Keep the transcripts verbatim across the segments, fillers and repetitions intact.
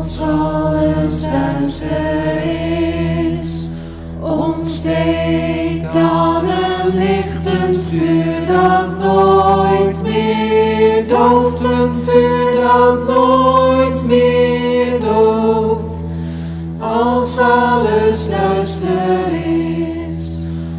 Als alles duister is, ontsteekt dan een lichtend vuur dat nooit meer dooft, een vuur dat nooit meer dooft. Als alles duister is,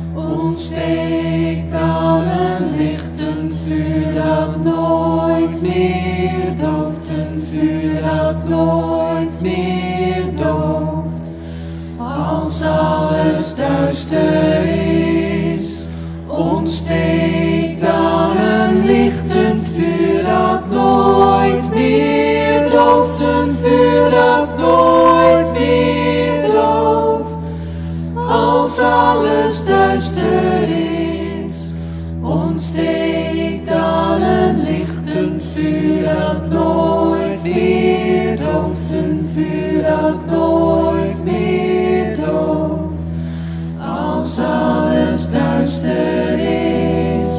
ontsteekt dan een lichtend vuur dat nooit meer dooft, een vuur dat nooit meer dooft. Als alles duister is, ontsteekt dan een lichtend vuur dat nooit meer dooft, een vuur dat nooit meer dooft. Als alles duister is, ontsteekt dan een lichtend vuur dat nooit meer dooft, een vuur dat nooit meer dooft. Als alles duister is,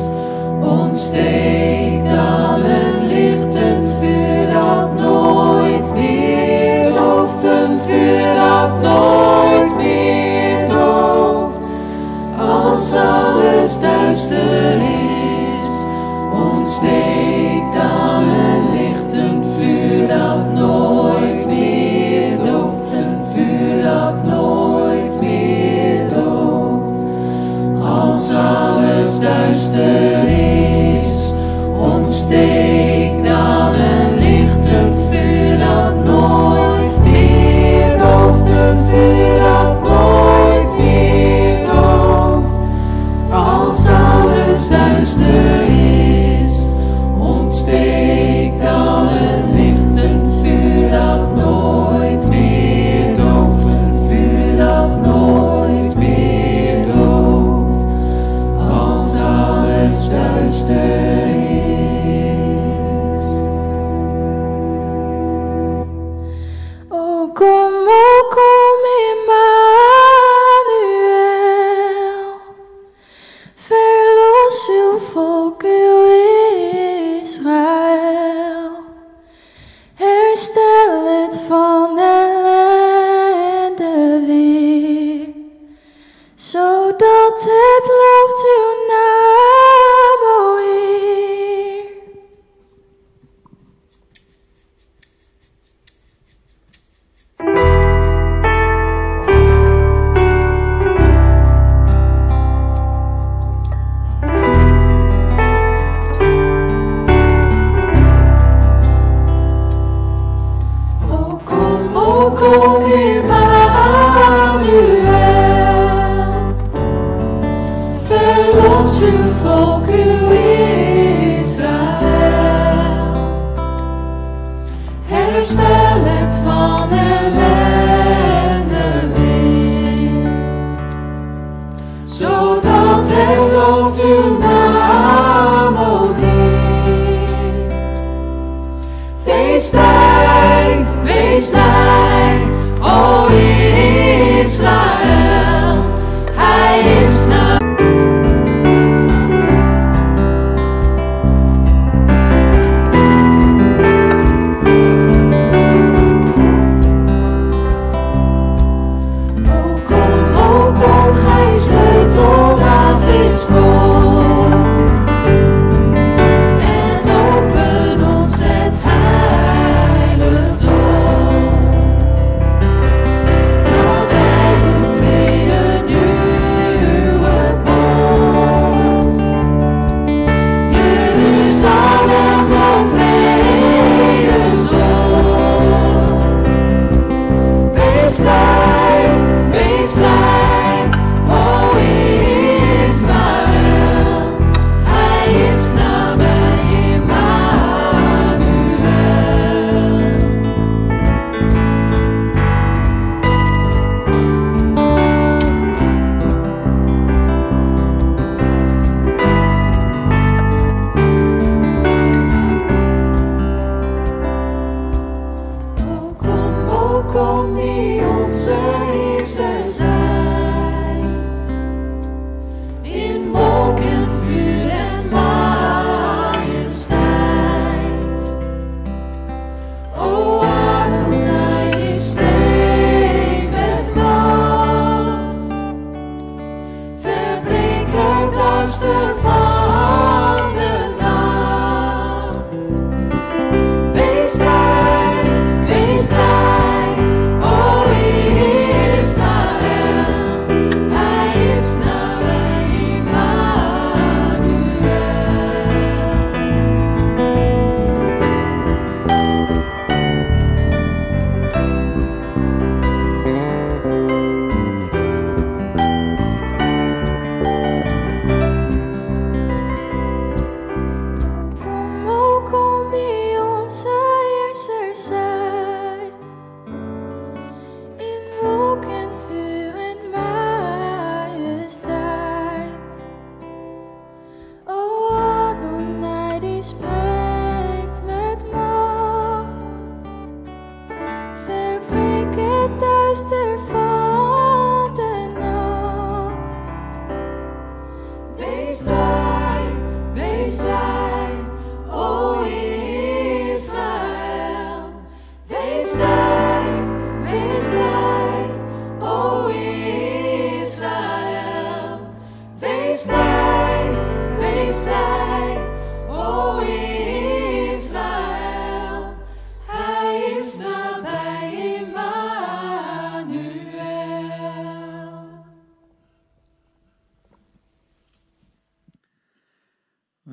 ontsteekt dan een lichtend vuur dat nooit meer dooft, een vuur dat nooit meer dooft. Als alles duister is, ontsteekt dan een lichtend vuur dat nooit meer dooft, een vuur dat nooit meer dooft. Als alles duister is, ontsteekt dan een lichtend vuur dat nooit meer dooft, een vuur dat nooit meer dooft. Als alles duister is, ontsteekt dan een lichtend vuur dat nooit meer dooft, een vuur dat nooit meer dooft. Als alles duister is. O kom, o kom, Emmanuel, verlos uw volk, uw Israël. Herstel het van ellende weer, zodat het looft uw naam, o Heer. O kom, o kom, Emmanuel, verlos uw volk, uw Israël. Herstel het van ellende weer, zodat het looft uw naam, o Heer. Wees blij, wees blij, o Israël, hij is nabij. O kom, o kom, gij sleutel Davids woord, en open ons het heiligdom, dat wij betreden uwe poort. Jeruzalem, o vredesoord. Wees blij, wees blij, o Israël, hij is nabij, Emmanuel.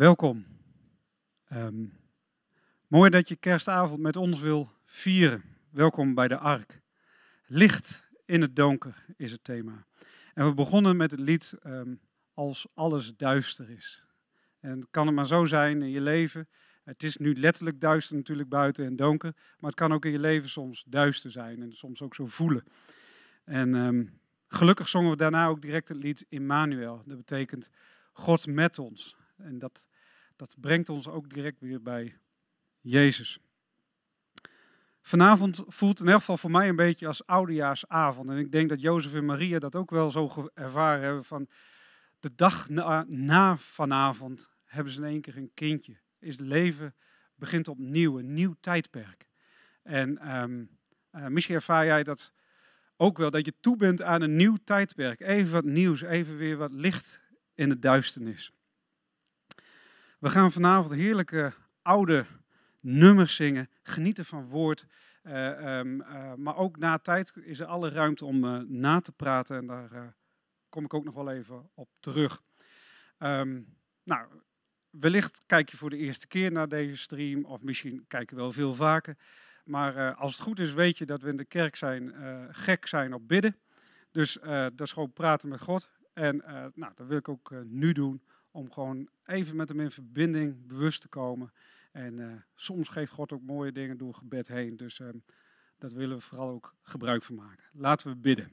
Welkom. Um, mooi dat je kerstavond met ons wil vieren. Welkom bij de Ark. Licht in het donker is het thema. En we begonnen met het lied um, Als alles duister is. En kan het maar zo zijn in je leven. Het is nu letterlijk duister natuurlijk buiten en donker. Maar het kan ook in je leven soms duister zijn en soms ook zo voelen. En um, gelukkig zongen we daarna ook direct het lied Immanuel. Dat betekent God met ons. En dat, dat brengt ons ook direct weer bij Jezus. Vanavond voelt in elk geval voor mij een beetje als oudejaarsavond. En ik denk dat Jozef en Maria dat ook wel zo ervaren hebben. Van de dag na, na vanavond hebben ze in één keer een kindje. Is het leven begint opnieuw, een nieuw tijdperk. En um, uh, misschien ervaar jij dat ook wel, dat je toe bent aan een nieuw tijdperk. Even wat nieuws, even weer wat licht in de duisternis. We gaan vanavond heerlijke oude nummers zingen, genieten van woord. Uh, um, uh, maar ook na tijd is er alle ruimte om uh, na te praten. En daar uh, kom ik ook nog wel even op terug. Um, nou, wellicht kijk je voor de eerste keer naar deze stream. Of misschien kijk je wel veel vaker. Maar uh, als het goed is weet je dat we in de kerk zijn, uh, gek zijn op bidden. Dus uh, dat is gewoon praten met God. En uh, nou, dat wil ik ook uh, nu doen. Om gewoon even met hem in verbinding bewust te komen. En uh, soms geeft God ook mooie dingen door gebed heen. Dus uh, dat willen we vooral ook gebruik van maken. Laten we bidden.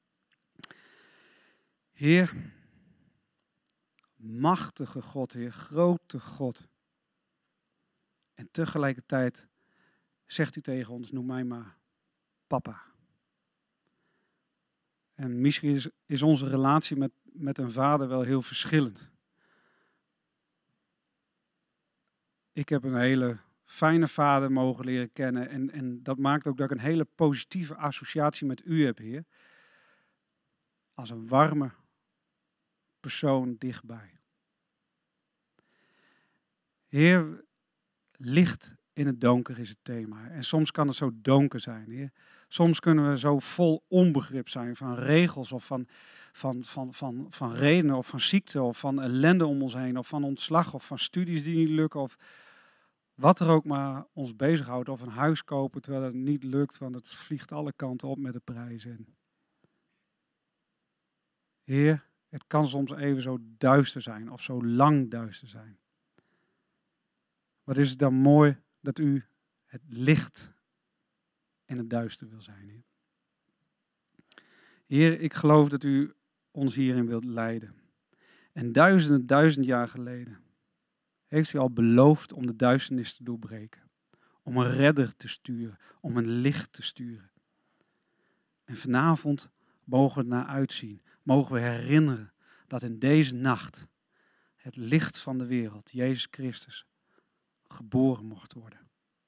Heer, machtige God, Heer, grote God. En tegelijkertijd zegt u tegen ons, noem mij maar papa. En misschien is, is onze relatie met, met een vader wel heel verschillend. Ik heb een hele fijne vader mogen leren kennen. En, en dat maakt ook dat ik een hele positieve associatie met u heb, Heer. Als een warme persoon dichtbij. Heer, licht in het donker is het thema. En soms kan het zo donker zijn, Heer. Soms kunnen we zo vol onbegrip zijn van regels of van, van, van, van, van redenen of van ziekte of van ellende om ons heen of van ontslag of van studies die niet lukken of wat er ook maar ons bezighoudt. Of een huis kopen terwijl het niet lukt, want het vliegt alle kanten op met de prijzen. Heer, het kan soms even zo duister zijn of zo lang duister zijn. Wat is het dan mooi dat u het licht in het duister wil zijn, Heer. Heer, ik geloof dat u ons hierin wilt leiden. En duizenden, duizend jaar geleden heeft u al beloofd om de duisternis te doorbreken. Om een redder te sturen, om een licht te sturen. En vanavond mogen we het naar uitzien. Mogen we herinneren dat in deze nacht het licht van de wereld, Jezus Christus, geboren mocht worden.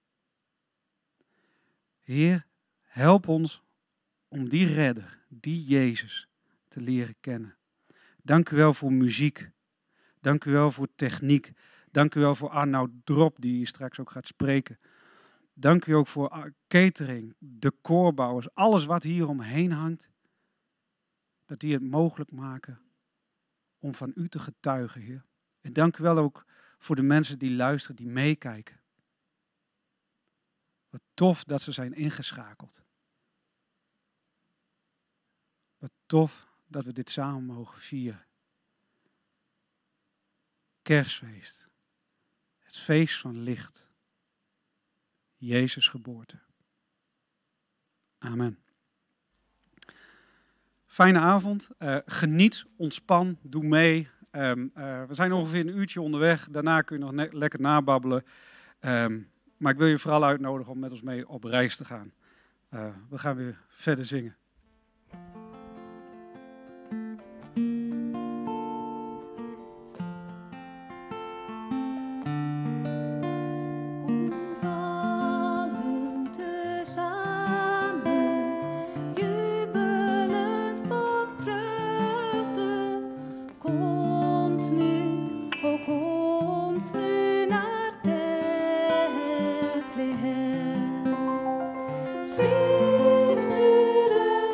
Heer, help ons om die redder, die Jezus, te leren kennen. Dank u wel voor muziek. Dank u wel voor techniek. Dank u wel voor Arnoud Drop, die hier straks ook gaat spreken. Dank u ook voor catering, de koorbouwers, alles wat hier omheen hangt. Dat die het mogelijk maken om van u te getuigen, Heer. En dank u wel ook voor de mensen die luisteren, die meekijken. Wat tof dat ze zijn ingeschakeld. Wat tof dat we dit samen mogen vieren. Kerstfeest. Het feest van licht. Jezus geboorte. Amen. Fijne avond. Uh, geniet, ontspan, doe mee. Um, uh, we zijn ongeveer een uurtje onderweg. Daarna kun je nog ne- lekker nababbelen. Um, maar ik wil je vooral uitnodigen om met ons mee op reis te gaan. Uh, we gaan weer verder zingen. Ziet nu de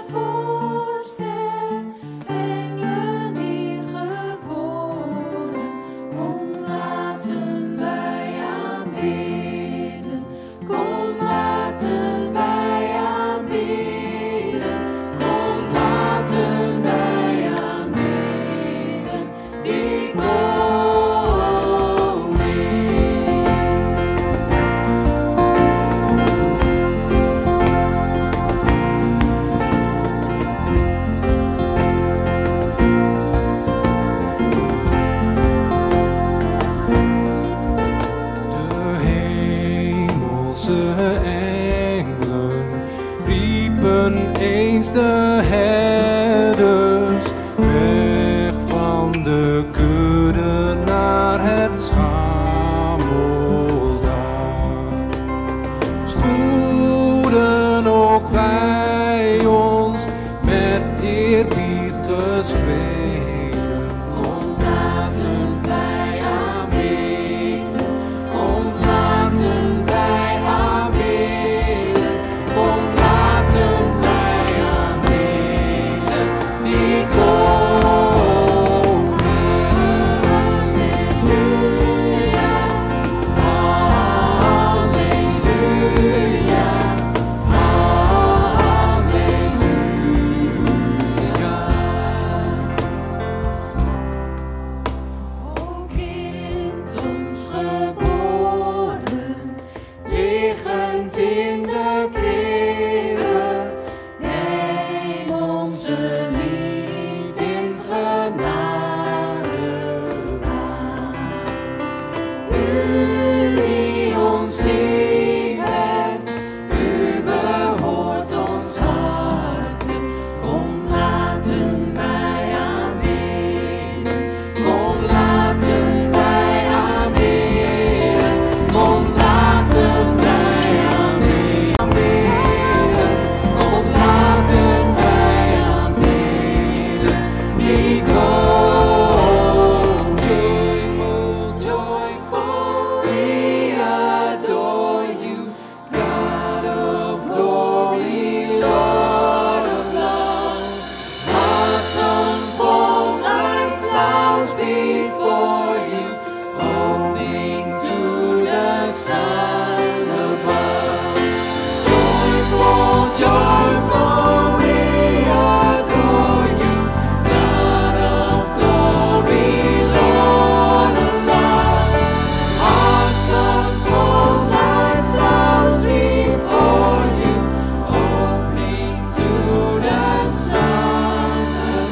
die ons lief hebt, u behoort ons harten. Kom, laten wij aanbidden. Kom, laten wij aanbidden. Kom, laten wij aanbidden. Kom, laten wij aanbidden. Die koning, joyful, joyful, we adore you, God of glory, Lord of love. Hearts unfold like flowers before you, opening to the sun above. Joyful, joyful, we adore you, God of glory, Lord of love. Hearts unfold like flowers before you, opening to the sun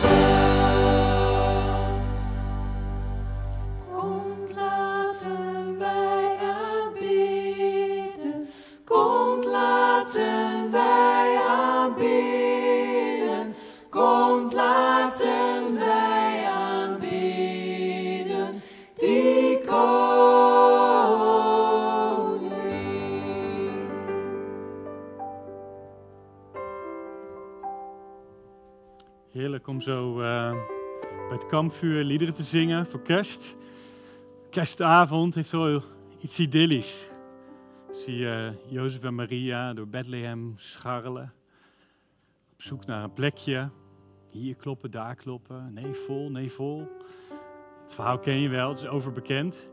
above. Komt, laten wij aanbidden. Komt, laten wij aanbidden. Komt, laten wij aanbidden. Die koning. Heerlijk om zo eh, bij het kampvuur liederen te zingen voor kerst. Kerstavond heeft wel iets idyllisch. Zie je Jozef en Maria door Bethlehem scharrelen. Op zoek naar een plekje. Hier kloppen, daar kloppen. Nee, vol, nee, vol. Het verhaal ken je wel, het is overbekend.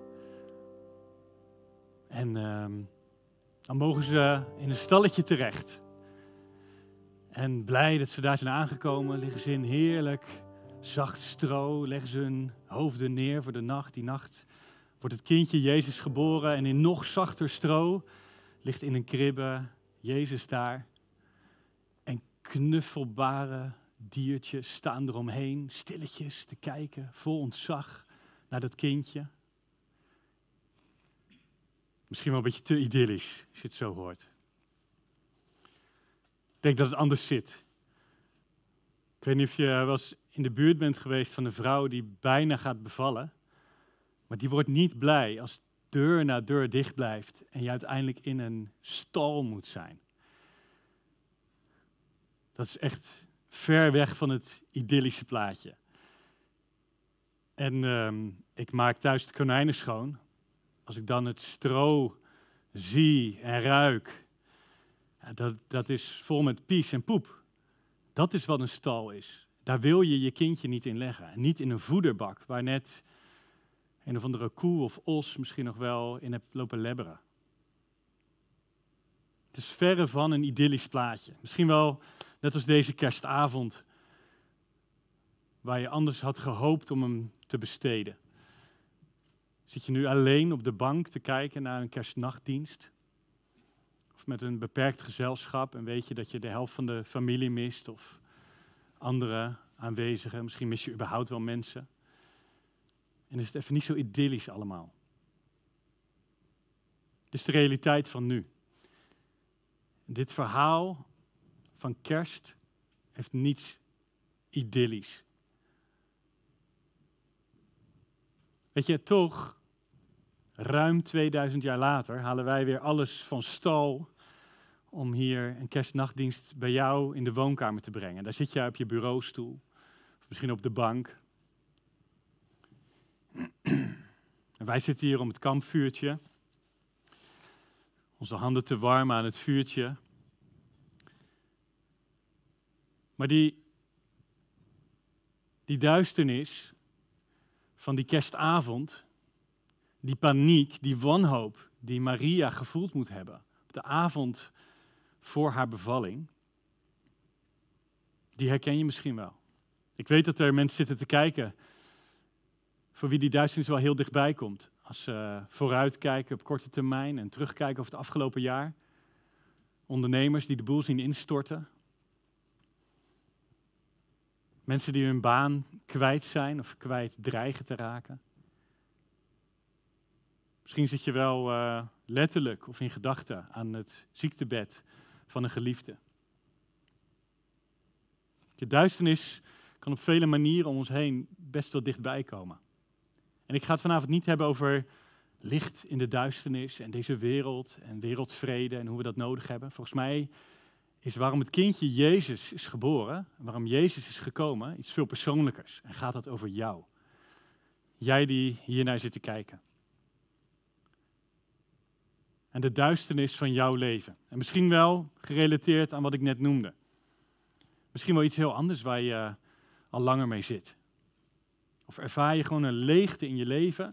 En ehm, dan mogen ze in een stalletje terecht. En blij dat ze daar zijn aangekomen, liggen ze in heerlijk zacht stro, leggen ze hun hoofden neer voor de nacht. Die nacht wordt het kindje Jezus geboren en in nog zachter stro ligt in een kribbe Jezus daar. En knuffelbare diertjes staan eromheen, stilletjes te kijken, vol ontzag naar dat kindje. Misschien wel een beetje te idyllisch, als je het zo hoort. Ik denk dat het anders zit. Ik weet niet of je wel eens in de buurt bent geweest van een vrouw die bijna gaat bevallen. Maar die wordt niet blij als deur na deur dicht blijft en je uiteindelijk in een stal moet zijn. Dat is echt ver weg van het idyllische plaatje. En um, ik maak thuis de konijnen schoon. Als ik dan het stro zie en ruik, ja, dat, dat is vol met pies en poep. Dat is wat een stal is. Daar wil je je kindje niet in leggen. En niet in een voederbak waar net een of andere koe of os misschien nog wel in hebt lopen lebberen. Het is verre van een idyllisch plaatje. Misschien wel net als deze kerstavond, waar je anders had gehoopt om hem te besteden. Zit je nu alleen op de bank te kijken naar een kerstnachtdienst? Of met een beperkt gezelschap en weet je dat je de helft van de familie mist of andere aanwezigen. Misschien mis je überhaupt wel mensen. En is het even niet zo idyllisch allemaal. Het is de realiteit van nu. Dit verhaal van kerst heeft niets idyllisch. Weet je, toch, ruim tweeduizend jaar later halen wij weer alles van stal om hier een kerstnachtdienst bij jou in de woonkamer te brengen. Daar zit je op je bureaustoel, of misschien op de bank. En wij zitten hier om het kampvuurtje, onze handen te warmen aan het vuurtje. Maar die, die duisternis van die kerstavond, die paniek, die wanhoop die Maria gevoeld moet hebben op de avond voor haar bevalling, die herken je misschien wel. Ik weet dat er mensen zitten te kijken voor wie die duisternis wel heel dichtbij komt. Als ze vooruitkijken op korte termijn en terugkijken over het afgelopen jaar. Ondernemers die de boel zien instorten. Mensen die hun baan kwijt zijn of kwijt dreigen te raken. Misschien zit je wel uh, letterlijk of in gedachten aan het ziektebed van een geliefde. De duisternis kan op vele manieren om ons heen best wel dichtbij komen. En ik ga het vanavond niet hebben over licht in de duisternis en deze wereld en wereldvrede en hoe we dat nodig hebben. Volgens mij is waarom het kindje Jezus is geboren, waarom Jezus is gekomen, iets veel persoonlijkers. En gaat dat over jou. Jij die hiernaar zit te kijken. En de duisternis van jouw leven. En misschien wel gerelateerd aan wat ik net noemde. Misschien wel iets heel anders waar je uh, al langer mee zit. Of ervaar je gewoon een leegte in je leven.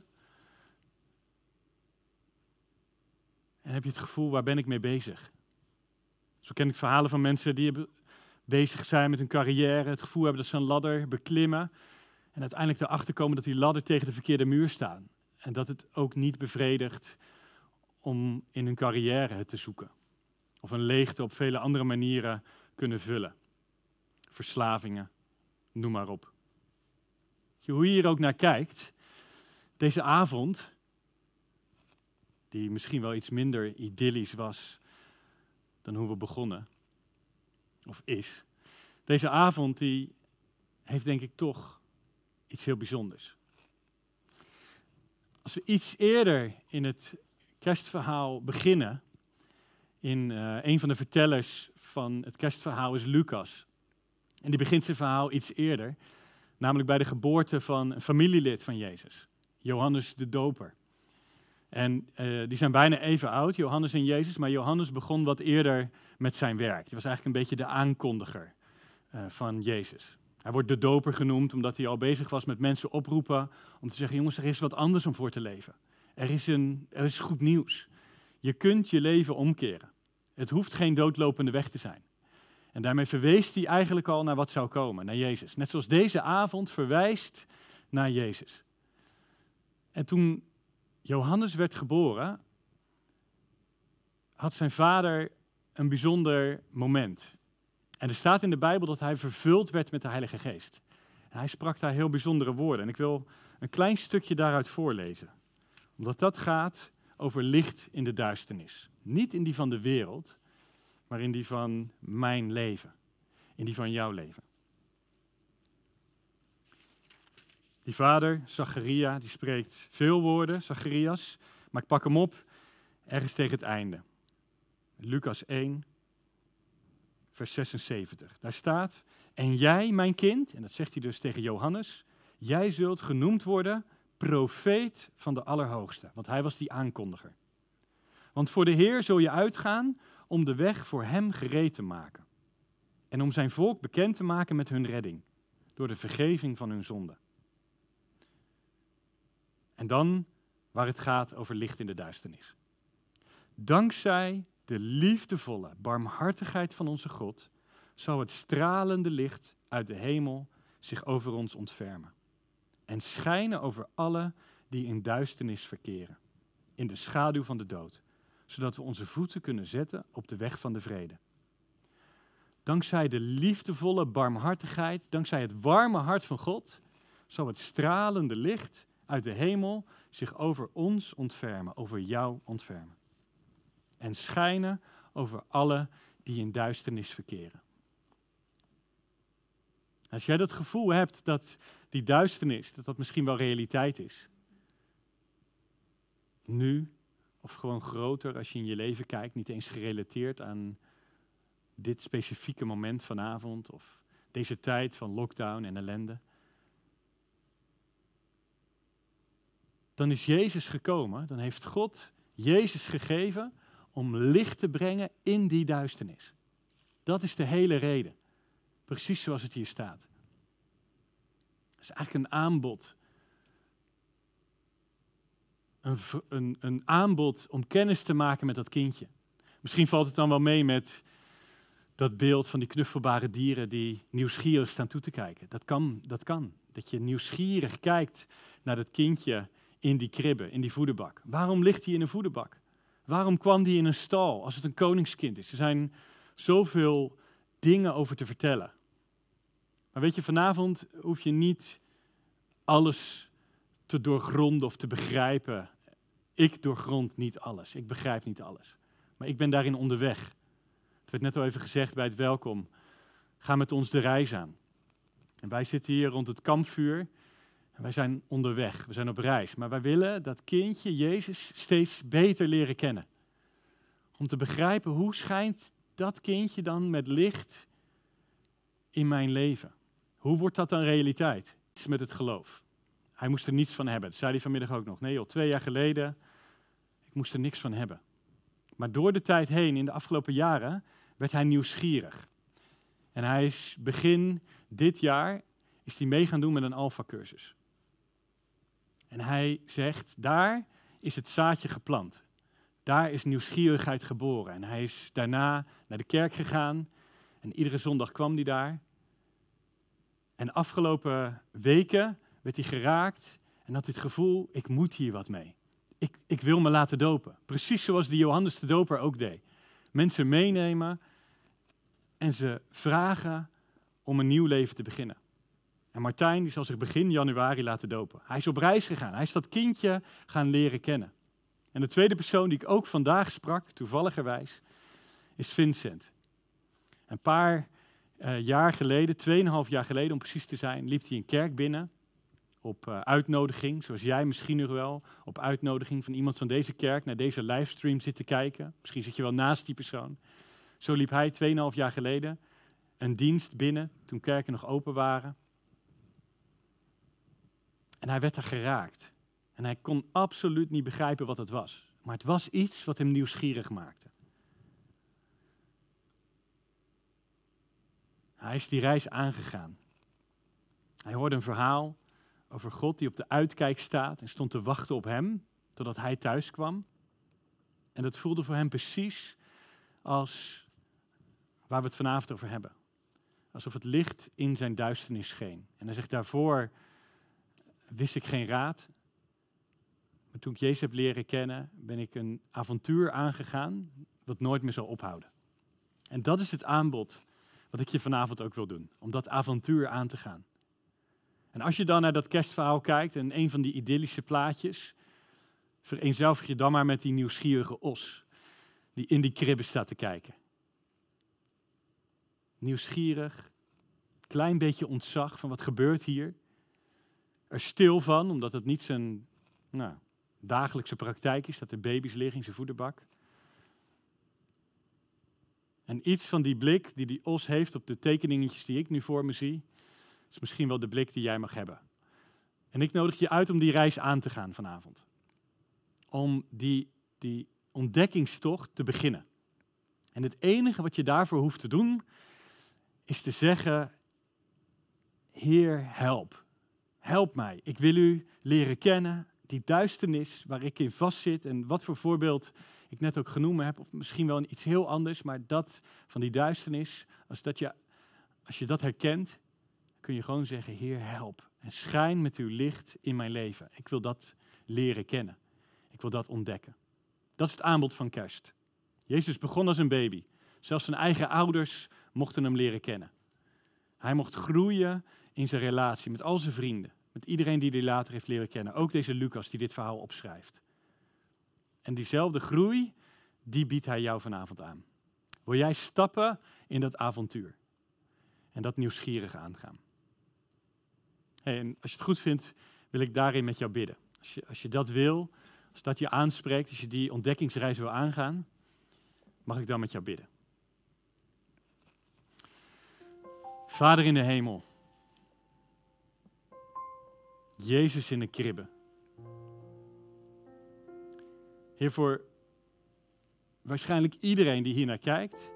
En heb je het gevoel, waar ben ik mee bezig? Zo ken ik verhalen van mensen die bezig zijn met hun carrière. Het gevoel hebben dat ze een ladder beklimmen. En uiteindelijk erachter komen dat die ladder tegen de verkeerde muur staat. En dat het ook niet bevredigt om in hun carrière het te zoeken. Of een leegte op vele andere manieren kunnen vullen. Verslavingen, noem maar op. Hoe je hier ook naar kijkt, deze avond, die misschien wel iets minder idyllisch was dan hoe we begonnen, of is. Deze avond die heeft denk ik toch iets heel bijzonders. Als we iets eerder in het kerstverhaal beginnen, in uh, een van de vertellers van het kerstverhaal is Lucas. En die begint zijn verhaal iets eerder, namelijk bij de geboorte van een familielid van Jezus, Johannes de Doper. En uh, die zijn bijna even oud, Johannes en Jezus, maar Johannes begon wat eerder met zijn werk. Die was eigenlijk een beetje de aankondiger uh, van Jezus. Hij wordt de doper genoemd omdat hij al bezig was met mensen oproepen om te zeggen, jongens, er is wat anders om voor te leven. Er is, een, er is goed nieuws. Je kunt je leven omkeren. Het hoeft geen doodlopende weg te zijn. En daarmee verwees hij eigenlijk al naar wat zou komen, naar Jezus. Net zoals deze avond verwijst naar Jezus. En toen Johannes werd geboren, had zijn vader een bijzonder moment. En er staat in de Bijbel dat hij vervuld werd met de Heilige Geest. En hij sprak daar heel bijzondere woorden. En ik wil een klein stukje daaruit voorlezen. Omdat dat gaat over licht in de duisternis. Niet in die van de wereld, maar in die van mijn leven. In die van jouw leven. Die vader, Zacharia, die spreekt veel woorden, Zacharias. Maar ik pak hem op ergens tegen het einde. Lucas één, vers zesenzeventig. Daar staat, en jij, mijn kind, en dat zegt hij dus tegen Johannes, jij zult genoemd worden profeet van de Allerhoogste. Want hij was die aankondiger. Want voor de Heer zul je uitgaan om de weg voor hem gereed te maken. En om zijn volk bekend te maken met hun redding. Door de vergeving van hun zonden. En dan waar het gaat over licht in de duisternis. Dankzij de liefdevolle barmhartigheid van onze God zal het stralende licht uit de hemel zich over ons ontfermen. En schijnen over alle die in duisternis verkeren. In de schaduw van de dood. Zodat we onze voeten kunnen zetten op de weg van de vrede. Dankzij de liefdevolle barmhartigheid, dankzij het warme hart van God, zal het stralende licht uit de hemel zich over ons ontfermen, over jou ontfermen. En schijnen over alle die in duisternis verkeren. Als jij dat gevoel hebt dat die duisternis, dat dat misschien wel realiteit is. Nu, of gewoon groter als je in je leven kijkt, niet eens gerelateerd aan dit specifieke moment vanavond of deze tijd van lockdown en ellende. Dan is Jezus gekomen, dan heeft God Jezus gegeven om licht te brengen in die duisternis. Dat is de hele reden. Precies zoals het hier staat. Het is eigenlijk een aanbod. Een, een, een aanbod om kennis te maken met dat kindje. Misschien valt het dan wel mee met dat beeld van die knuffelbare dieren die nieuwsgierig staan toe te kijken. Dat kan, dat kan. Dat je nieuwsgierig kijkt naar dat kindje in die kribbe, in die voederbak. Waarom ligt hij in een voederbak? Waarom kwam hij in een stal als het een koningskind is? Er zijn zoveel dingen over te vertellen. Maar weet je, vanavond hoef je niet alles te doorgronden of te begrijpen Ik doorgrond niet alles. Ik begrijp niet alles. Maar ik ben daarin onderweg. Het werd net al even gezegd bij het welkom. Ga met ons de reis aan. En wij zitten hier rond het kampvuur. En wij zijn onderweg. We zijn op reis. Maar wij willen dat kindje Jezus steeds beter leren kennen. Om te begrijpen hoe schijnt dat kindje dan met licht in mijn leven. Hoe wordt dat dan realiteit? Met het geloof. Hij moest er niets van hebben. Dat zei hij vanmiddag ook nog. Nee joh, twee jaar geleden, ik moest er niks van hebben. Maar door de tijd heen, in de afgelopen jaren, werd hij nieuwsgierig. En hij is begin dit jaar, is hij mee gaan doen met een alpha-cursus. En hij zegt, daar is het zaadje geplant. Daar is nieuwsgierigheid geboren. En hij is daarna naar de kerk gegaan. En iedere zondag kwam hij daar. En de afgelopen weken werd hij geraakt en had hij het gevoel, ik moet hier wat mee. Ik, ik wil me laten dopen. Precies zoals die Johannes de Doper ook deed. Mensen meenemen en ze vragen om een nieuw leven te beginnen. En Martijn die zal zich begin januari laten dopen. Hij is op reis gegaan. Hij is dat kindje gaan leren kennen. En de tweede persoon die ik ook vandaag sprak, toevalligerwijs, is Vincent. Een paar uh, jaar geleden, tweeënhalf jaar geleden om precies te zijn, liep hij een kerk binnen. Op uh, uitnodiging, zoals jij misschien nog wel, op uitnodiging van iemand van deze kerk naar deze livestream zit te kijken. Misschien zit je wel naast die persoon. Zo liep hij tweeënhalf jaar geleden een dienst binnen, toen kerken nog open waren. En hij werd daar geraakt. En hij kon absoluut niet begrijpen wat het was. Maar het was iets wat hem nieuwsgierig maakte. Hij is die reis aangegaan. Hij hoorde een verhaal over God die op de uitkijk staat en stond te wachten op hem, totdat hij thuis kwam. En dat voelde voor hem precies als waar we het vanavond over hebben. Alsof het licht in zijn duisternis scheen. En hij zegt, daarvoor wist ik geen raad. Maar toen ik Jezus heb leren kennen, ben ik een avontuur aangegaan dat nooit meer zal ophouden. En dat is het aanbod wat ik je vanavond ook wil doen, om dat avontuur aan te gaan. En als je dan naar dat kerstverhaal kijkt en een van die idyllische plaatjes, vereenzelvig je dan maar met die nieuwsgierige os die in die kribbe staat te kijken. Nieuwsgierig, klein beetje ontzag van wat gebeurt hier. Er stil van, omdat het niet zijn nou, dagelijkse praktijk is, dat er baby's liggen in zijn voederbak. En iets van die blik die die os heeft op de tekeningetjes die ik nu voor me zie, is misschien wel de blik die jij mag hebben. En ik nodig je uit om die reis aan te gaan vanavond. Om die, die ontdekkingstocht te beginnen. En het enige wat je daarvoor hoeft te doen, is te zeggen, Heer, help. Help mij. Ik wil u leren kennen. Die duisternis waar ik in vastzit en wat voor voorbeeld ik net ook genoemd heb, of misschien wel iets heel anders, maar dat van die duisternis, als, dat je, als je dat herkent, kun je gewoon zeggen, Heer, help. En schijn met uw licht in mijn leven. Ik wil dat leren kennen. Ik wil dat ontdekken. Dat is het aanbod van kerst. Jezus begon als een baby. Zelfs zijn eigen ouders mochten hem leren kennen. Hij mocht groeien in zijn relatie met al zijn vrienden. Met iedereen die hij later heeft leren kennen. Ook deze Lucas die dit verhaal opschrijft. En diezelfde groei, die biedt hij jou vanavond aan. Wil jij stappen in dat avontuur? En dat nieuwsgierig aangaan? Hey, en als je het goed vindt, wil ik daarin met jou bidden. Als je, als je dat wil, als dat je aanspreekt, als je die ontdekkingsreis wil aangaan, mag ik dan met jou bidden. Vader in de hemel, Jezus in de kribbe. Heer, voor waarschijnlijk iedereen die hier naar kijkt,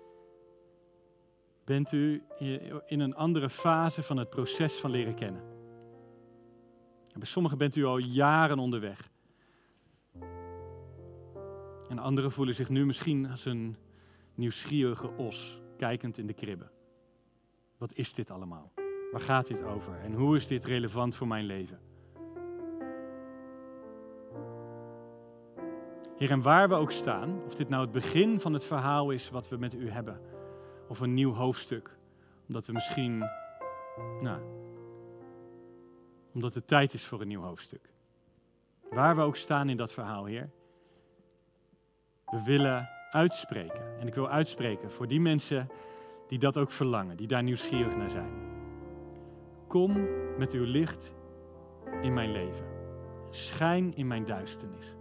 bent u in een andere fase van het proces van leren kennen. En bij sommigen bent u al jaren onderweg. En anderen voelen zich nu misschien als een nieuwsgierige os, kijkend in de kribbe. Wat is dit allemaal? Waar gaat dit over? En hoe is dit relevant voor mijn leven? Heer, en waar we ook staan, of dit nou het begin van het verhaal is wat we met u hebben, of een nieuw hoofdstuk, omdat we misschien, nou, omdat het tijd is voor een nieuw hoofdstuk. Waar we ook staan in dat verhaal, Heer. We willen uitspreken. En ik wil uitspreken voor die mensen die dat ook verlangen, die daar nieuwsgierig naar zijn. Kom met uw licht in mijn leven. Schijn in mijn duisternis.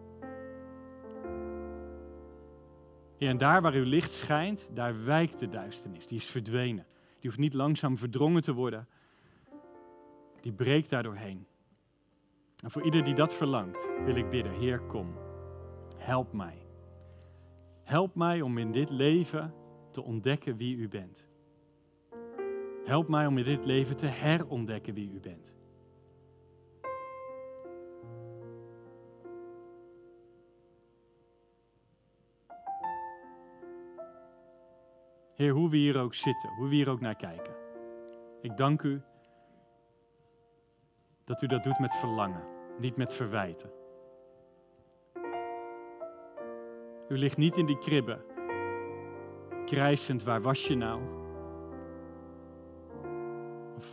Heer, en daar waar uw licht schijnt, daar wijkt de duisternis. Die is verdwenen. Die hoeft niet langzaam verdrongen te worden. Die breekt daar doorheen. En voor ieder die dat verlangt, wil ik bidden, Heer, kom. Help mij. Help mij om in dit leven te ontdekken wie u bent. Help mij om in dit leven te herontdekken wie u bent. Heer, hoe we hier ook zitten, hoe we hier ook naar kijken. Ik dank u dat u dat doet met verlangen, niet met verwijten. U ligt niet in die kribben, krijsend, waar was je nou? Of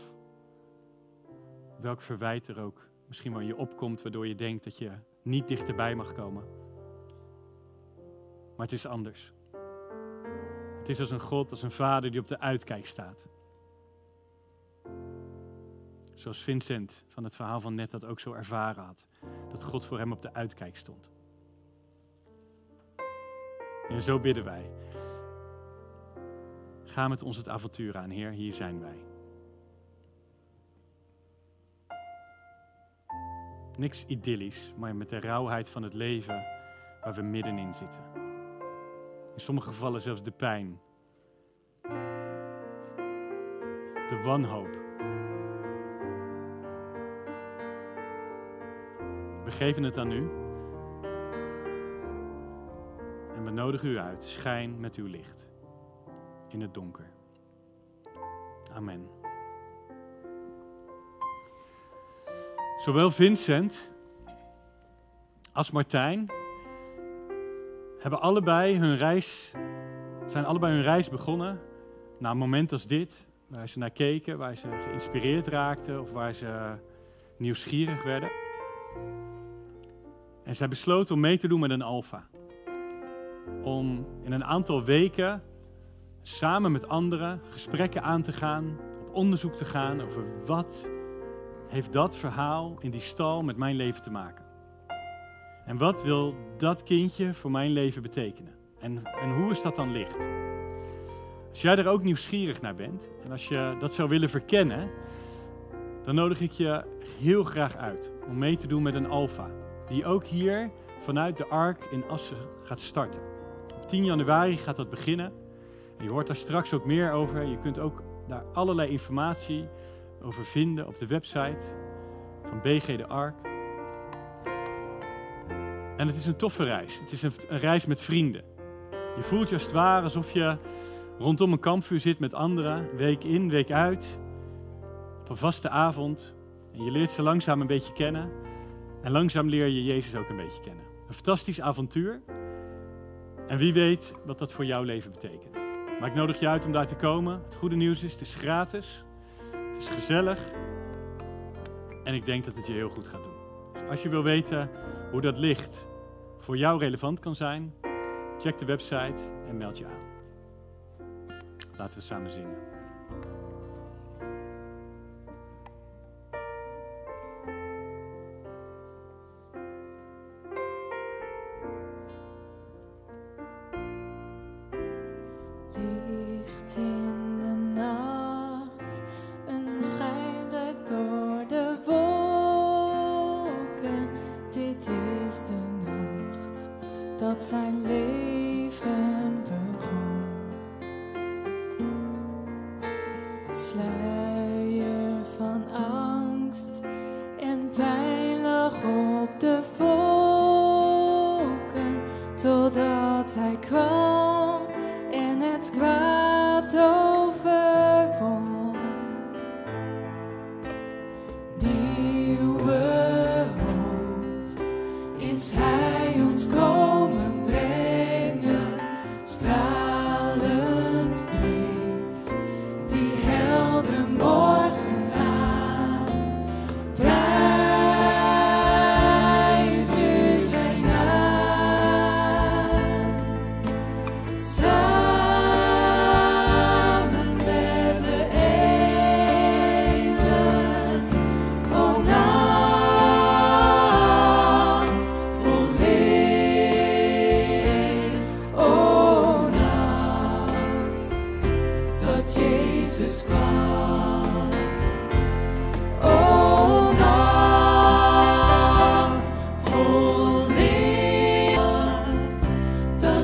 welk verwijt er ook misschien wel in je opkomt, waardoor je denkt dat je niet dichterbij mag komen. Maar het is anders. Het is als een God, als een vader die op de uitkijk staat. Zoals Vincent van het verhaal van net dat ook zo ervaren had. Dat God voor hem op de uitkijk stond. En zo bidden wij. Ga met ons het avontuur aan, Heer, hier zijn wij. Niks idyllisch, maar met de rauwheid van het leven waar we middenin zitten. In sommige gevallen zelfs de pijn. De wanhoop. We geven het aan u. En we nodigen u uit. Schijn met uw licht. In het donker. Amen. Zowel Vincent als Martijn hebben allebei hun reis, zijn allebei hun reis begonnen na een moment als dit, waar ze naar keken, waar ze geïnspireerd raakten of waar ze nieuwsgierig werden. En zij besloten om mee te doen met een alfa. Om in een aantal weken samen met anderen gesprekken aan te gaan, op onderzoek te gaan over wat heeft dat verhaal in die stal met mijn leven te maken. En wat wil dat kindje voor mijn leven betekenen? En, en hoe is dat dan licht? Als jij er ook nieuwsgierig naar bent en als je dat zou willen verkennen, dan nodig ik je heel graag uit om mee te doen met een alfa. Die ook hier vanuit de Ark in Assen gaat starten. Op tien januari gaat dat beginnen. En je hoort daar straks ook meer over. Je kunt ook daar allerlei informatie over vinden op de website van B G de Ark. En het is een toffe reis. Het is een, een reis met vrienden. Je voelt je als het ware alsof je rondom een kampvuur zit met anderen, week in, week uit, op een vaste avond. En je leert ze langzaam een beetje kennen. En langzaam leer je Jezus ook een beetje kennen. Een fantastisch avontuur. En wie weet wat dat voor jouw leven betekent. Maar ik nodig je uit om daar te komen. Het goede nieuws is, het is gratis. Het is gezellig. En ik denk dat het je heel goed gaat doen. Dus als je wil weten hoe dat licht voor jou relevant kan zijn, check de website en meld je aan. Laten we samen zingen. Licht in de nacht, een schijn uit door de wolken. Dit is de nacht dat zijn leven begon. Sluier van angst en pijn lag op de wolken, totdat hij kwam en het kwaad overwon. Nieuwe hoop is hij ons komen brengen, stralend breed, die heldere morgen aan. Prijs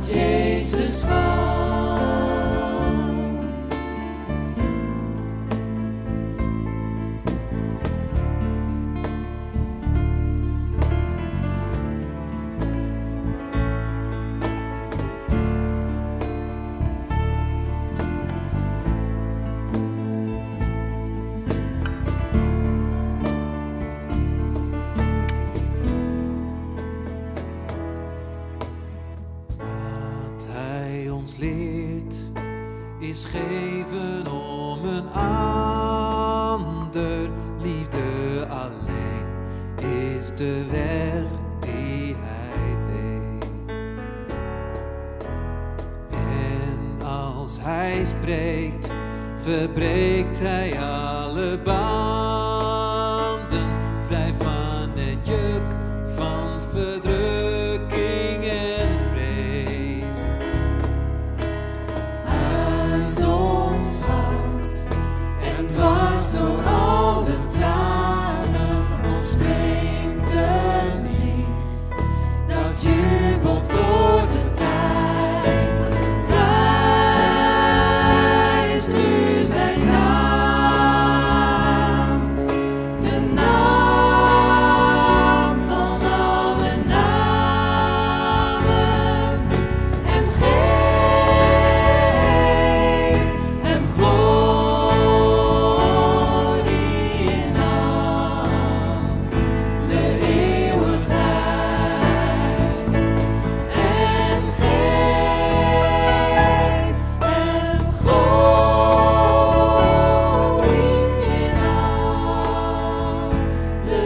dat Jezus kwam. Is geven om een ander. Liefde alleen is de weg die hij weet. En als hij spreekt, verbreekt hij alle banden. Vrij van het juk van verdrukking en vreed. Ons hart en dwars door alle tranen ontspringt een lied dat jubelt door de tijd. Prijs nu zijn naam, de naam van alle namen, en geef hem glorie in alle eeuwigheid. En geef hem glorie in alle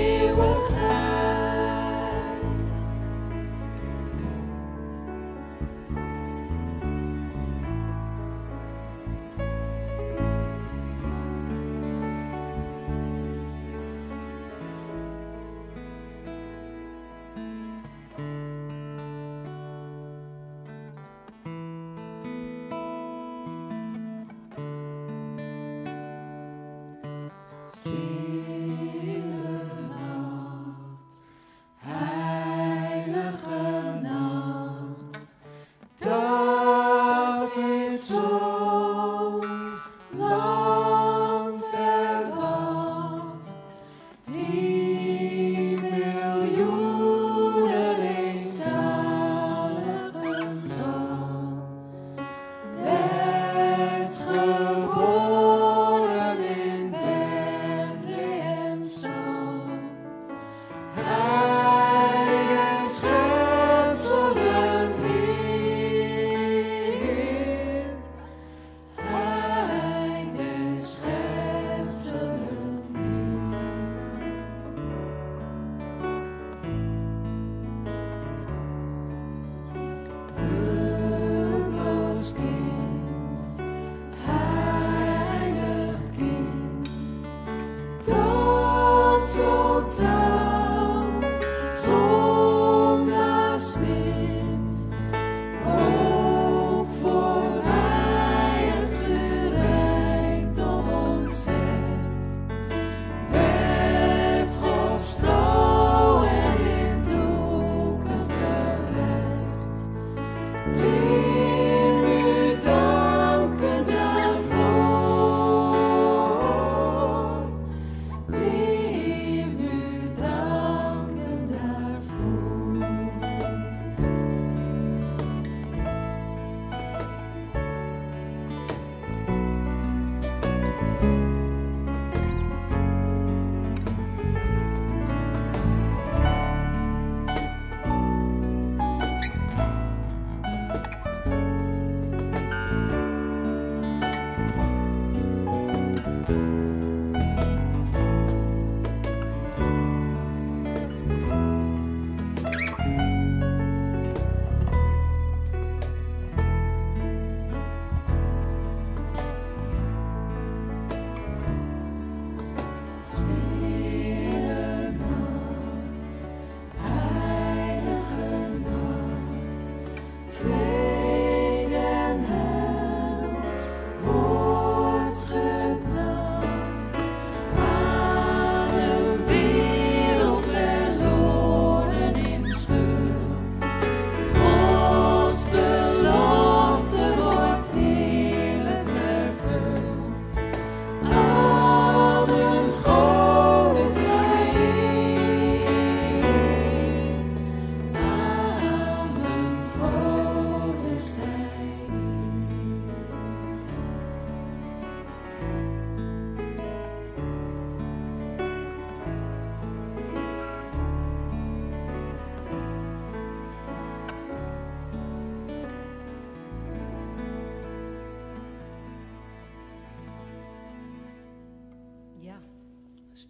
Stille nacht, heilige nacht, Davids zoon, lang verwacht, die miljoenen eenzalige zang, werd geboren in Bethlehem stal. Heilige schepselen Heer, Hij der schepselen Heer. Hulpeloos kind, heilig kind, dat zo trouw zondaars wint, ook voor mij het gerijkdom ontzet, werd Gods trouw en in doeken verlegd. Wil u danken daarvoor, wil u danken daarvoor.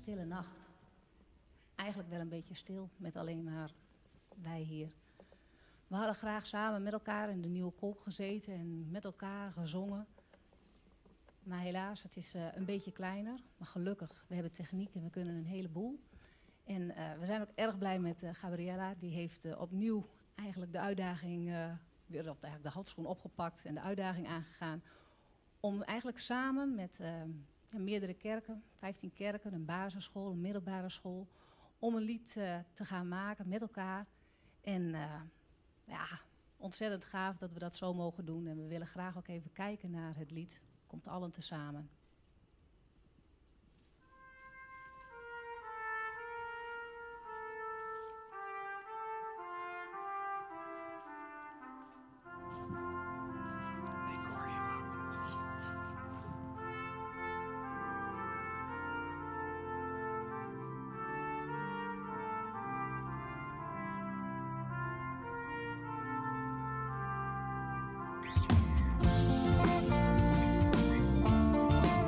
stille nacht. Eigenlijk wel een beetje stil, met alleen maar wij hier. We hadden graag samen met elkaar in de Nieuwe Kolk gezeten en met elkaar gezongen. Maar helaas, het is uh, een beetje kleiner. Maar gelukkig, we hebben techniek en we kunnen een heleboel. En uh, we zijn ook erg blij met uh, Gabriella. Die heeft uh, opnieuw eigenlijk de uitdaging, uh, weer, of eigenlijk de handschoen opgepakt en de uitdaging aangegaan. Om eigenlijk samen met uh, meerdere kerken, vijftien kerken, een basisschool, een middelbare school, om een lied uh, te gaan maken met elkaar. En uh, ja, ontzettend gaaf dat we dat zo mogen doen. En we willen graag ook even kijken naar het lied. Komt allen tezamen. Thank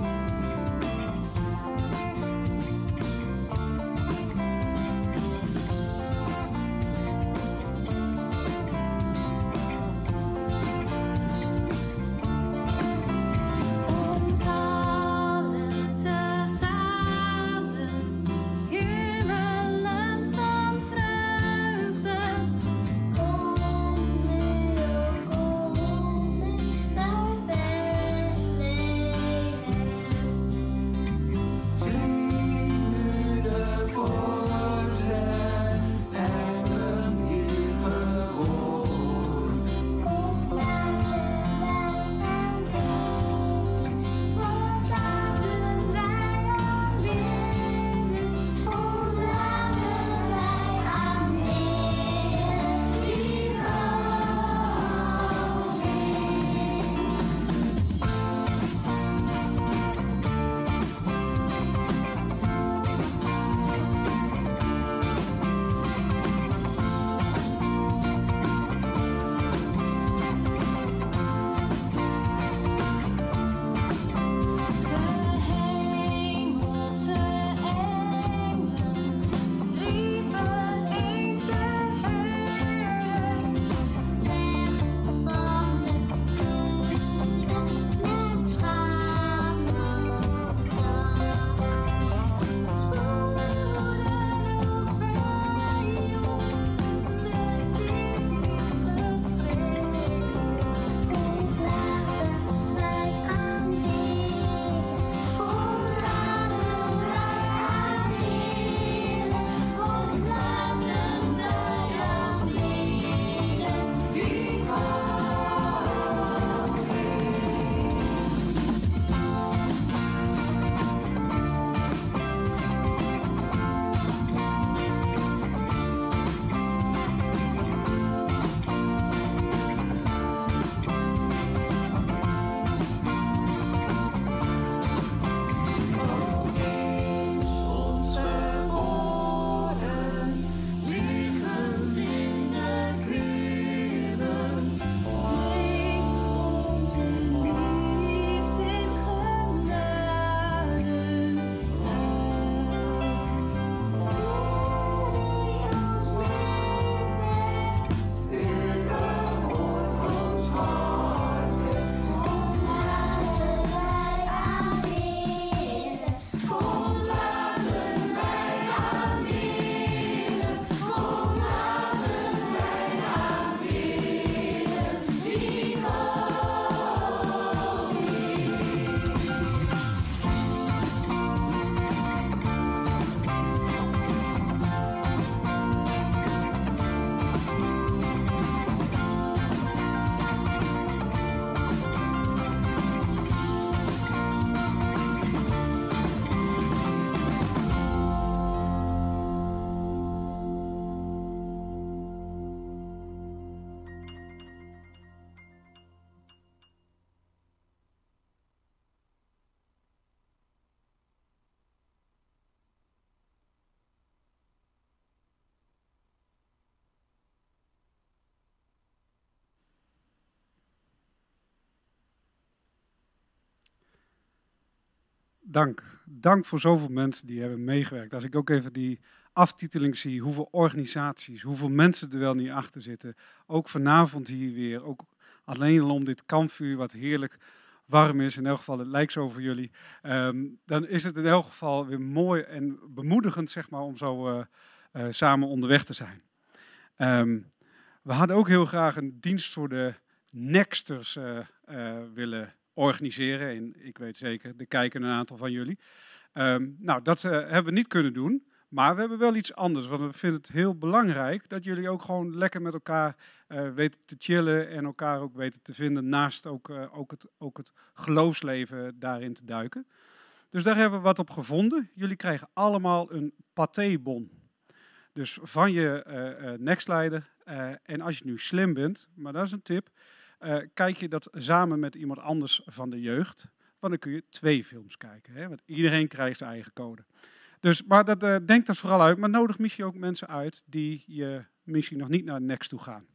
dank. Dank voor zoveel mensen die hebben meegewerkt. Als ik ook even die aftiteling zie, hoeveel organisaties, hoeveel mensen er wel niet achter zitten. Ook vanavond hier weer, ook alleen al om dit kampvuur wat heerlijk warm is. In elk geval, het lijkt zo voor jullie. Um, dan is het in elk geval weer mooi en bemoedigend, zeg maar, om zo uh, uh, samen onderweg te zijn. Um, we hadden ook heel graag een dienst voor de Nexters uh, uh, willen organiseren. En ik weet zeker, er kijken een aantal van jullie. Um, nou, dat uh, hebben we niet kunnen doen. Maar we hebben wel iets anders. Want we vinden het heel belangrijk dat jullie ook gewoon lekker met elkaar uh, weten te chillen. En elkaar ook weten te vinden naast ook, uh, ook, het, ook het geloofsleven daarin te duiken. Dus daar hebben we wat op gevonden. Jullie krijgen allemaal een patébon. Dus van je uh, uh, nextleider. Uh, en als je nu slim bent, maar dat is een tip. Uh, kijk je dat samen met iemand anders van de jeugd. Want dan kun je twee films kijken. Hè? Want iedereen krijgt zijn eigen code. Dus, maar dat, uh, denk dat vooral uit. Maar nodig misschien ook mensen uit die je misschien nog niet naar Next toe gaan.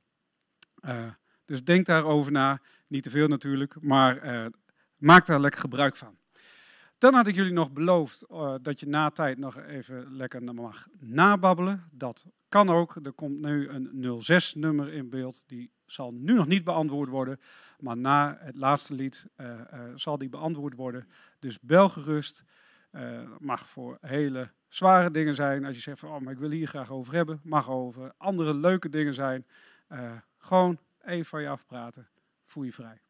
Uh, dus denk daarover na. Niet te veel natuurlijk, maar uh, maak daar lekker gebruik van. Dan had ik jullie nog beloofd uh, dat je na tijd nog even lekker mag nababbelen. Dat kan ook. Er komt nu een nul zes nummer in beeld. Die zal nu nog niet beantwoord worden. Maar na het laatste lied uh, uh, zal die beantwoord worden. Dus bel gerust. Uh, mag voor hele zware dingen zijn. Als je zegt van, oh, maar ik wil hier graag over hebben. Mag over andere leuke dingen zijn. Uh, gewoon even van je afpraten. Voel je vrij.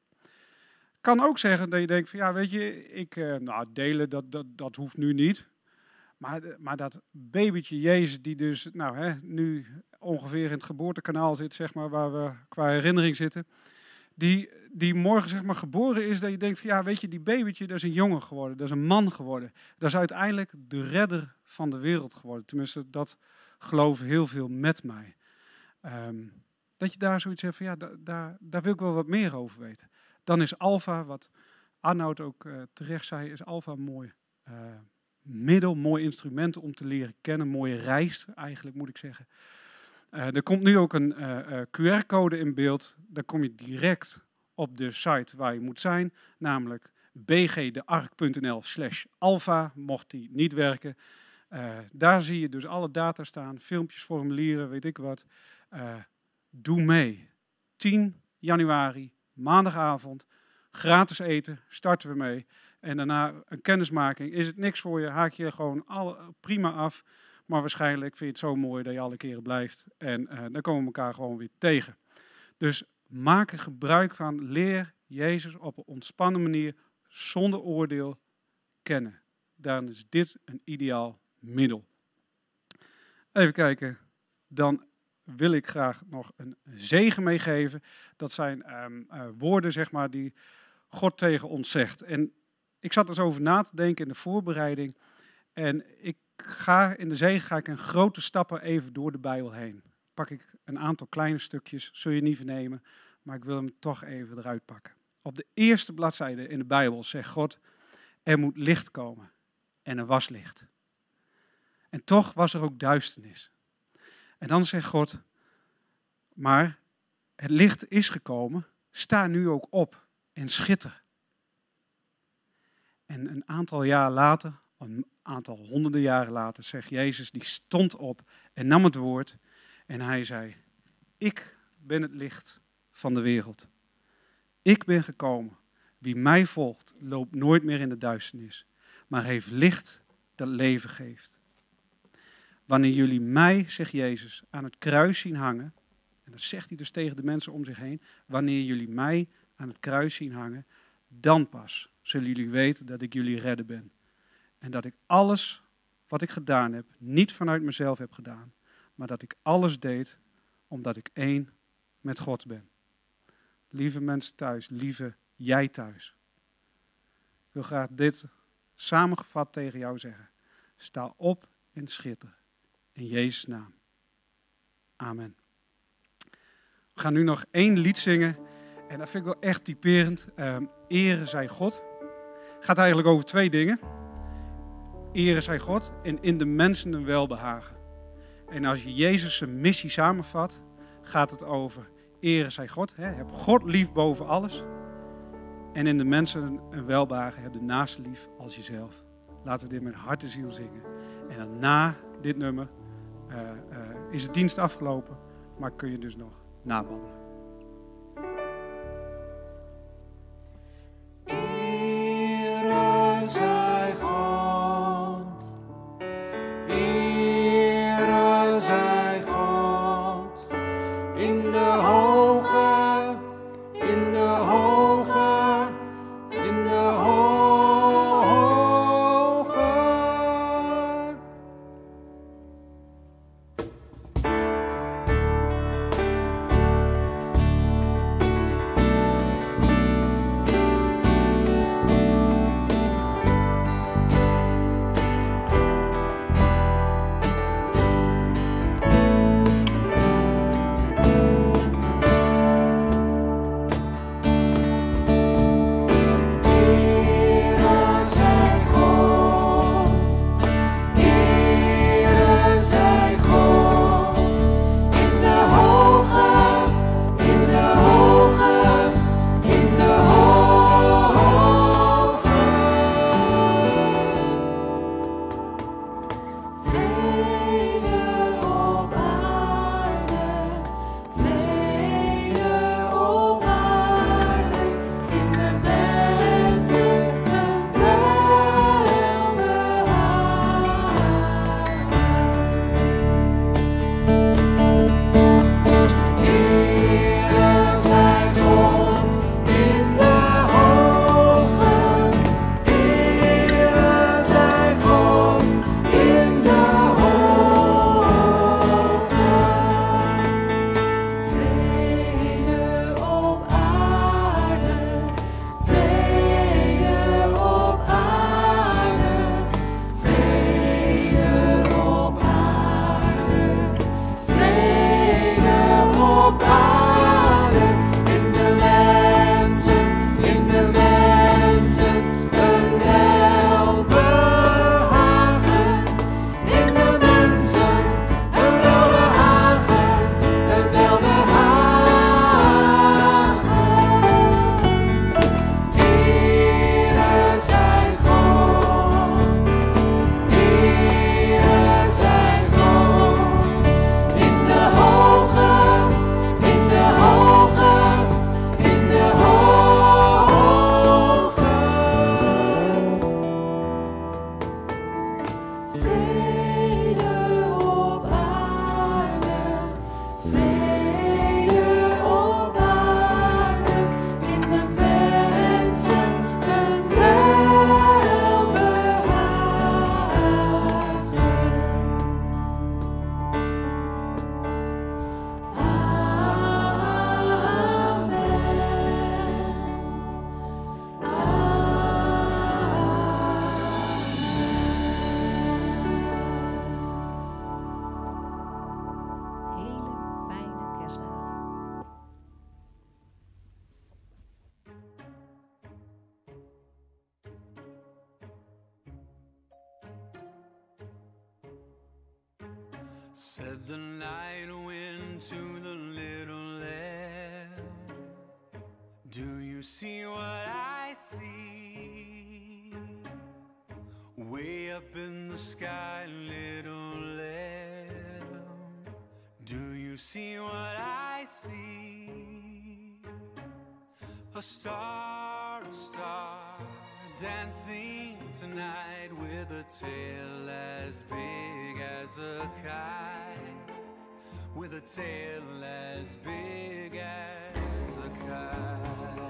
Kan ook zeggen dat je denkt van, ja, weet je, ik, uh, nou, delen, dat, dat, dat hoeft nu niet. Maar, maar dat babytje Jezus, die dus, nou, hè, nu ongeveer in het geboortekanaal zit, zeg maar, waar we qua herinnering zitten. Die, die morgen, zeg maar, geboren is, dat je denkt van, ja, weet je, die babytje, dat is een jongen geworden, dat is een man geworden. Dat is uiteindelijk de redder van de wereld geworden. Tenminste, dat geloven heel veel met mij. Um, dat je daar zoiets hebt van, ja, da, da, daar wil ik wel wat meer over weten. Dan is Alpha, wat Arnoud ook uh, terecht zei, is Alpha een mooi uh, middel, mooi instrument om te leren kennen. Mooie reis, eigenlijk moet ik zeggen. Uh, er komt nu ook een uh, uh, Q R-code in beeld. Dan kom je direct op de site waar je moet zijn. Namelijk bgdeark.nl slash alpha, mocht die niet werken. Uh, daar zie je dus alle data staan, filmpjes, formulieren, weet ik wat. Uh, doe mee. tien januari. Maandagavond, gratis eten, starten we mee. En daarna een kennismaking. Is het niks voor je, haak je gewoon alle, prima af. Maar waarschijnlijk vind je het zo mooi dat je alle keren blijft. En uh, dan komen we elkaar gewoon weer tegen. Dus maak er gebruik van. Leer Jezus op een ontspannen manier, zonder oordeel, kennen. Daarom is dit een ideaal middel. Even kijken. Dan wil ik graag nog een zegen meegeven. Dat zijn um, uh, woorden, zeg maar, die God tegen ons zegt. En ik zat er zo over na te denken in de voorbereiding. En ik ga in de zegen ga ik in grote stappen even door de Bijbel heen. Pak ik een aantal kleine stukjes, zul je niet vernemen, maar ik wil hem toch even eruit pakken. Op de eerste bladzijde in de Bijbel zegt God, er moet licht komen. En er was licht. En toch was er ook duisternis. En dan zegt God, maar het licht is gekomen, sta nu ook op en schitter. En een aantal jaar later, een aantal honderden jaren later, zegt Jezus, die stond op en nam het woord. En hij zei, ik ben het licht van de wereld. Ik ben gekomen. Wie mij volgt, loopt nooit meer in de duisternis, maar heeft licht dat leven geeft. Wanneer jullie mij, zegt Jezus, aan het kruis zien hangen, en dat zegt hij dus tegen de mensen om zich heen, wanneer jullie mij aan het kruis zien hangen, dan pas zullen jullie weten dat ik jullie redder ben. En dat ik alles wat ik gedaan heb, niet vanuit mezelf heb gedaan, maar dat ik alles deed omdat ik één met God ben. Lieve mensen thuis, lieve jij thuis. Ik wil graag dit samengevat tegen jou zeggen. Sta op en schitter. In Jezus' naam. Amen. We gaan nu nog één lied zingen. En dat vind ik wel echt typerend. Um, Ere zij God. Het gaat eigenlijk over twee dingen. Ere zij God en in de mensen een welbehagen. En als je Jezus' missie samenvat, gaat het over ere zij God. Hè? Heb God lief boven alles. En in de mensen een welbehagen. Heb de naaste lief als jezelf. Laten we dit met hart en ziel zingen. En dan na dit nummer uh, uh, is de dienst afgelopen, maar kun je dus nog nababbelen. Ere zij God, ere zij God, in de hoge, in de hoge, in de hoge. Said the night wind to the little lamb, do you see what I see? Way up in the sky, little lamb, do you see what I see? A star, a star, dancing tonight with a tail as big as a kite, with a tail as big as a kite.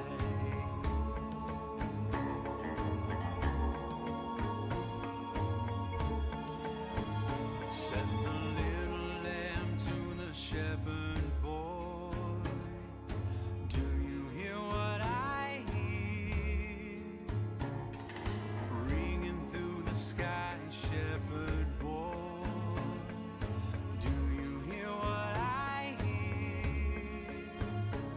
Said the little lamb to the shepherd boy, do you hear what I hear? Ringing through the sky, shepherd boy, do you hear what I hear?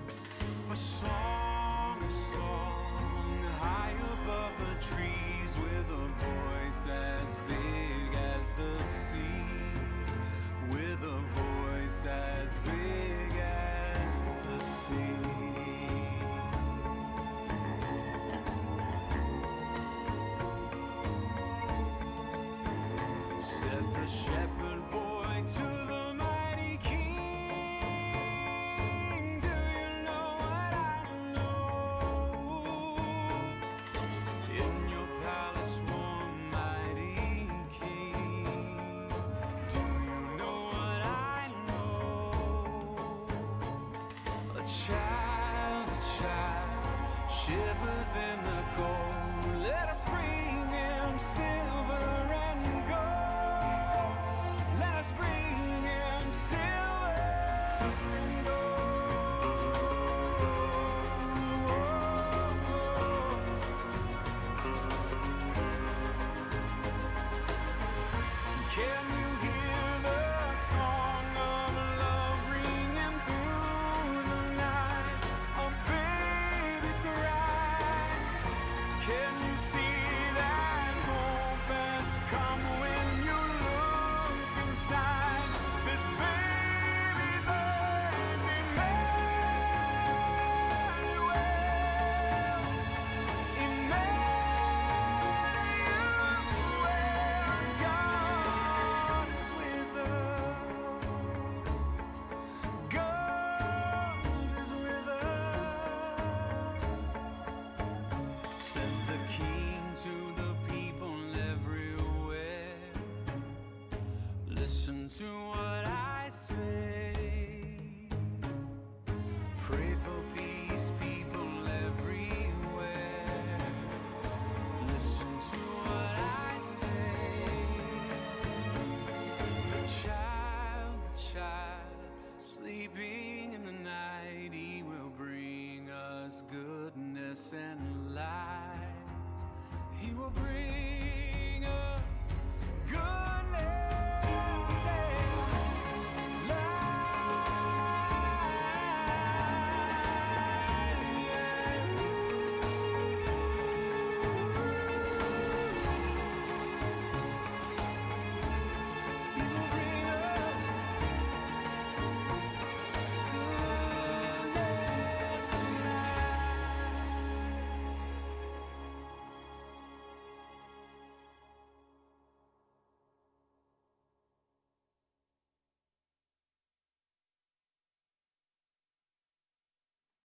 shivers in the cold. Let us bring him silver and gold. Let us bring him silver and can you hear the song of love ringing through the night? A baby's cry. Can you see that hope has come when you look inside this baby's eyes? Emmanuel, Emmanuel, God is with us. God is with us. Send the King to the people everywhere. Listen to what I say. Pray for